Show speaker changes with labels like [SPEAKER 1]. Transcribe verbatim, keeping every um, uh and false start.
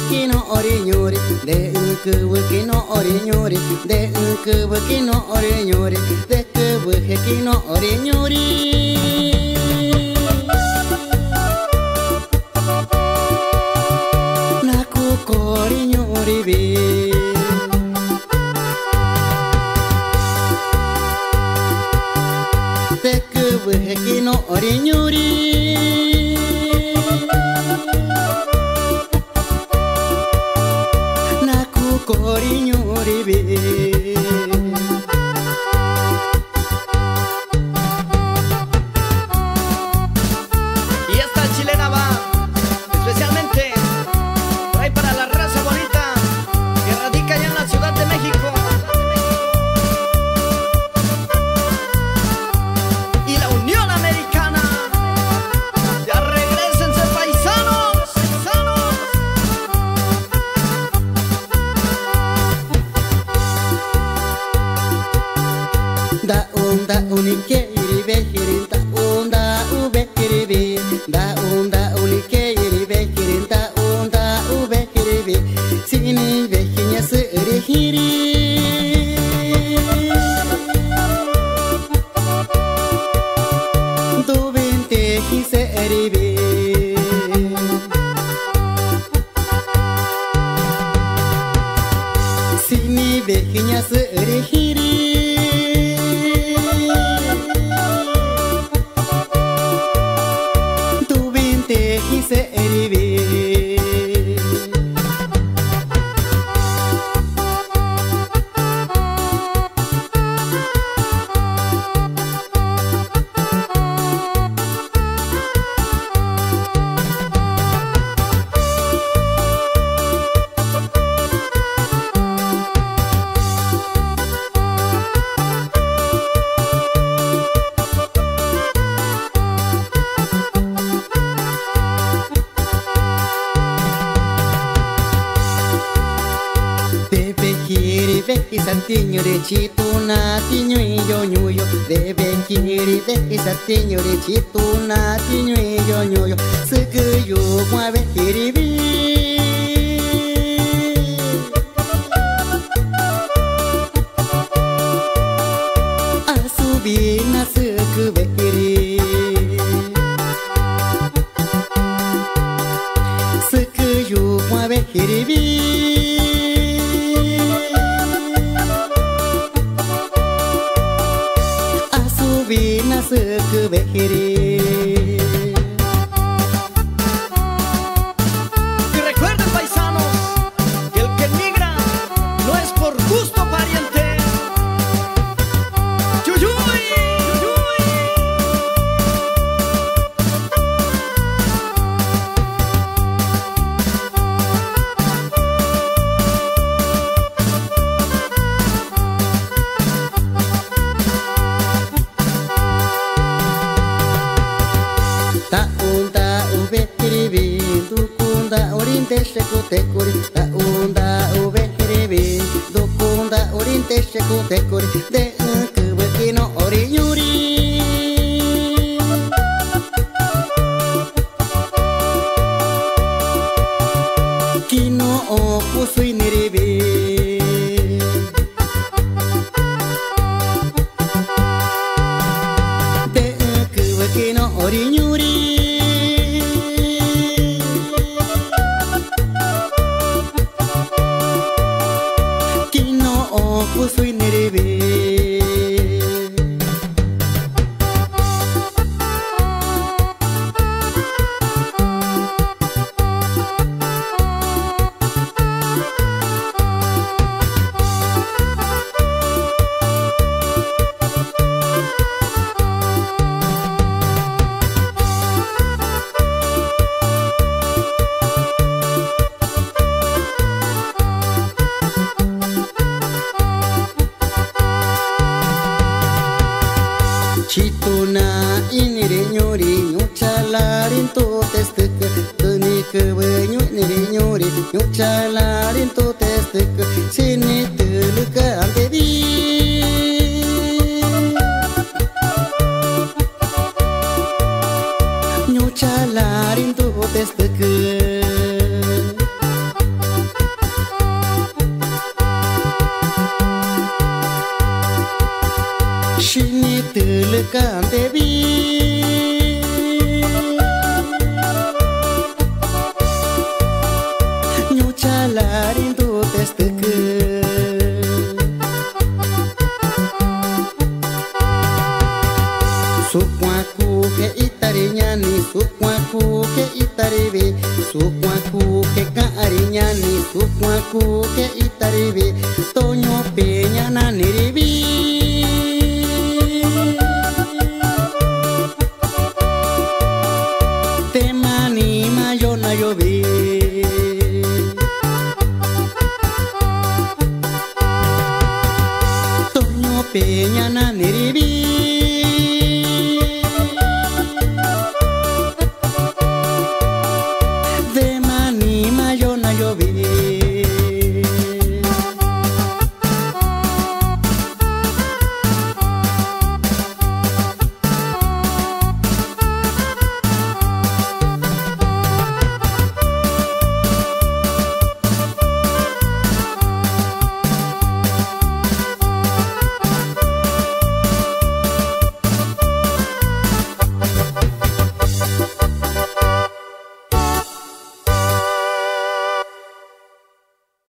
[SPEAKER 1] vechino orignori, de încă vechino orignori, de încă vechino orignori, de că vechino orignori. Na cu corignori be. De că vechino orignori. Corignori be.
[SPEAKER 2] Y esta chilena va especialmente por ahí para la raza bonita que radica allá en la Ciudad de México y la Unión Americana. Ya regrésense, paisanos, paisanos.
[SPEAKER 1] Da onda unikeri behirin, da onda ubekiri be, da onda unikeri behirin, da onda ubekiri be, sini behinya serihiri. Do vente hiseri be. Sini behinya serihiri. Se eribe. Vecchi santigno recito natigno io gnuio, de vecchi vecchi santigno recito natigno io gnuio, se che io qua vecchi rivi. A subina se che vecchi rivi. Se che io qua vecchi rivi. Vina se que vejere.
[SPEAKER 2] Y recuerden, paisanos, que el que migra no es por gusto, pariente. ¡Yuyuy! ¡Yuyuy!
[SPEAKER 1] Ta onda ubekiribi, dukunda orinte shekutekuri. Ta onda ubekiribi, dukunda orinte shekutekuri. De încă vechino orignori. Kino o pusui niribi. De încă vechino orignori. Pusui niribe. Chituna inirignori, nyuchalarin to testek, tănică băiu inirignori, nyuchalarin to testek, sini tălcă antevi. Nyuchalarin to testek. chalarin tu testeke Sukwaku ke itarinyani sukwaku ke itaribe Sukwaku ke kaarinyani sukwaku ke itaribe Toño peña na niribi